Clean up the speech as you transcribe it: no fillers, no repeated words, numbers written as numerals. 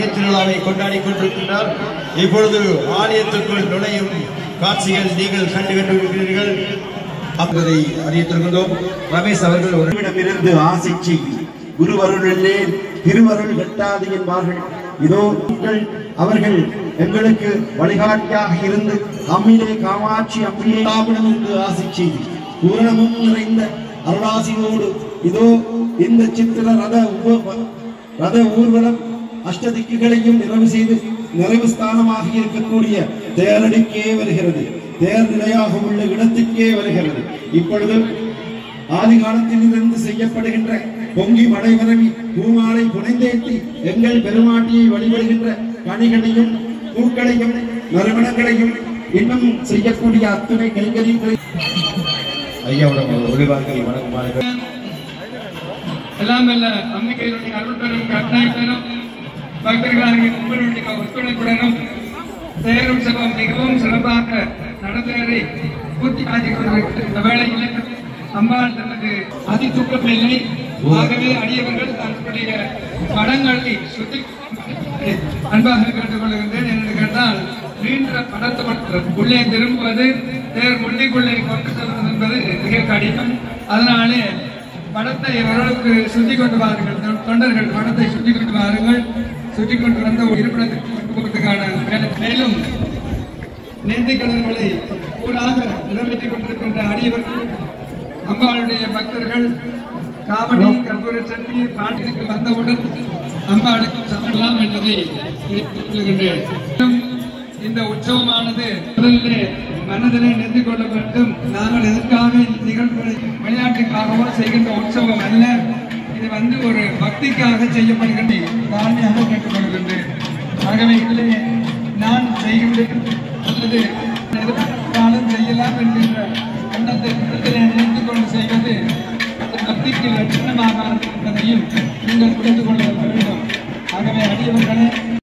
தேர்திருவிழாவை கொண்டாடி கொண்டிருக்கின்றார். இப்பொழுது ஆலயத்திற்குள் நுழையும் காட்சிகள் நீங்கள் கண்டுகொண்டிருக்கிறீர்கள் என்பதை அறிவித்திருக்கின்றோம். ரமேஷ் அவர்கள் ஒருவிடமிருந்து ஆசை செய்தி குருவருளிலே திருவருள் கட்டாது என்பார்கள். இதோ அவர்கள் எங்களுக்கு வழிகாட்டியாக இருந்து அம்மிலே காமாட்சி அம்மிலே காவிடமிருந்து ஆசை செய்தி பூரணமும் நிறைந்த அருளாசியோடு இதோ இந்த சித்திர ரத ஊர்வலம் அஷ்டதிக்குகளையும் நிறைவு செய்து நிறைவு ஸ்தானமாக இருக்கக்கூடிய தேரடிக்கே வருகிறது. தேர் நிலையாக உள்ள இடத்துக்கே வருகிறது. இப்பொழுது ஆதி காலத்தில் இருந்து செய்யப்படுகின்ற பொங்கி மடை பரவி பூமாலை புனைந்தேற்றி எங்கள் பெருமாட்டியை வழிபடுகின்ற கனிகளையும் பூக்களையும் நறுமணங்களையும் இன்னும் செய்யக்கூடிய அத்துணை கைகறிகளை ஐயாவுடன் ஒளிவார்கள் வணங்குமாறு எல்லாம் அல்ல அம்மிக்கையினுடைய அருள்பெரும் கட்டாயத்தனும் பக்தர்களாகிய உங்களுடைய ஒத்துழைப்புடனும் தேர் உற்சவம் மிகவும் சிறப்பாக நடந்ததை பூர்த்தி காட்டிக் கொண்டிருக்கிற இந்த வேளையில் அம்பாள் தனது அதிதூக்க பிள்ளை ஆகவே அடியவர்கள் தன்னுடைய படங்களை சுத்தி அன்பாக கேட்டுக் கொள்கின்றேன். என்று கேட்டால் நீண்ட படத்தை உள்ளே திரும்புவது தேர் முள்ளிக்குள்ளே கொண்டு செல்வது என்பது மிக கடினம். அதனாலே படத்தை அவர்களுக்கு சுத்தி கொண்டு வாருங்கள். தொண்டர்கள் படத்தை சுத்தி கொண்டு வாருங்கள். சுற்றி கொண்டு வந்த ஒரு இருப்பிடத்திற்கான மேலும் நேர்த்திக்கடன்களை கூடாக நிறைவேற்றிக் கொண்டிருக்கின்ற அடியவர்கள் அம்பாளுடைய பக்தர்கள் காவடி கற்பூர சட்டி பாட்டிற்கு வந்தவுடன் அம்பாளுக்கு சமரலாம் என்பதை சொல்லுகின்றேன். இந்த உற்சவமானது முதலிலே மனதிலே நிறுத்திக் கொள்ள வேண்டும். நாங்கள் எதற்காக நிகழ்வுகளை விளையாட்டுக்காகவோ செய்கின்ற உற்சவம் அல்ல. இது ஒரு பக்திக்காக செய்யப்படுகின்ற தாழ்மையாக கேட்டுக்கொள்கின்றேன். ஆகவே இதிலே நான் செய்கின்றேன் அல்லது எதிர்காலம் செய்யலாம் என்கின்ற எண்ணத்தை நிறுத்திக் கொண்டு செய்வது பக்திக்கு லட்சணமாக என்பதையும் நீங்கள் புரிந்து கொள்ள வேண்டும். ஆகவே அடியவர்களே